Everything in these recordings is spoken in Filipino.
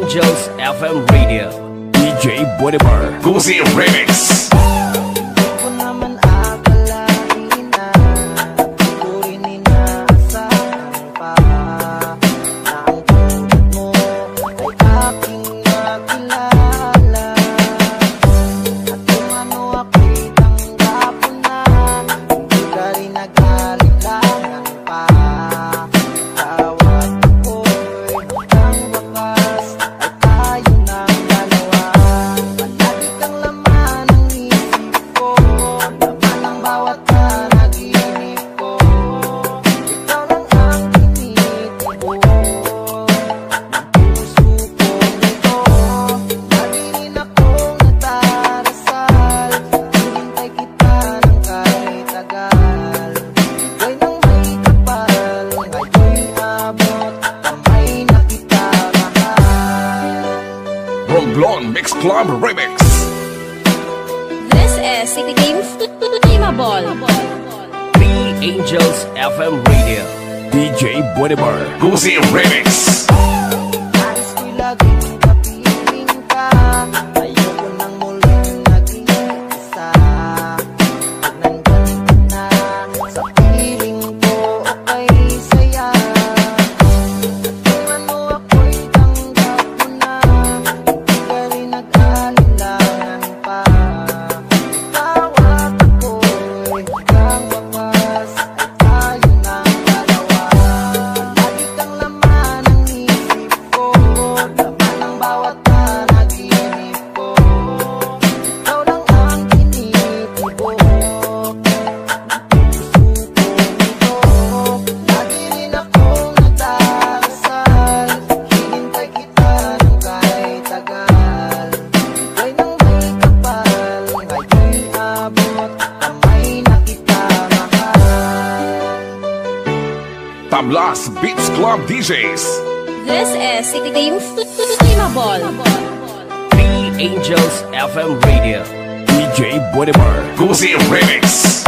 Angels FM Radio, DJ Bolivar, Gucci Remix. Romblon Mix Club Remix. This is Teamable. 3 Angels FM Radio, DJ Bolivar, Gucci Remix. Tablas Beats Club DJs. This is Teamable. 3 Angels FM Radio, DJ Bolivar, Gucci Remix.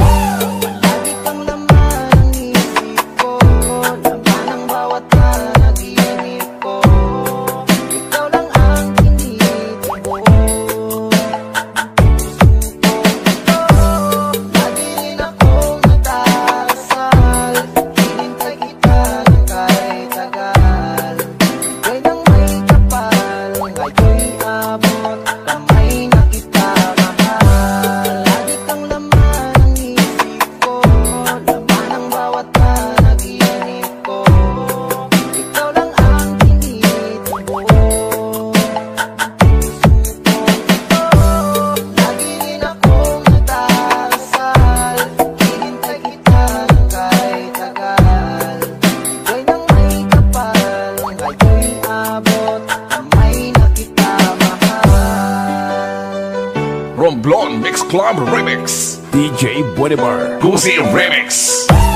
Romblon Mix Club Remix. DJ Bolivar, Gucci Remix.